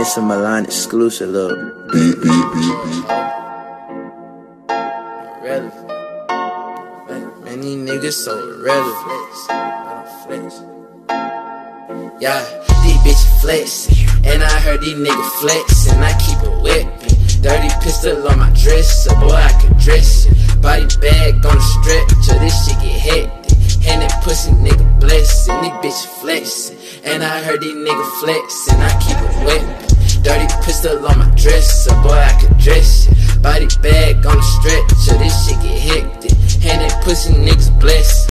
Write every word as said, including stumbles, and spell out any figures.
this a Milan exclusive, look. Relevant. Man, these niggas so irrelevant. Yeah, these bitches flexin', and I heard these niggas flexin'. I keep a weapon, dirty pistol on my dresser, boy I can dress it. Body bag on the stretcher, this shit get hectic. And that pussy nigga blessin', these bitches flexin', and I heard these niggas flexin'. I keep a weapon, dirty pistol on my dresser, boy I can dress it. Body bag on the stretcher, this shit get hectic. And that pussy niggas blessin'.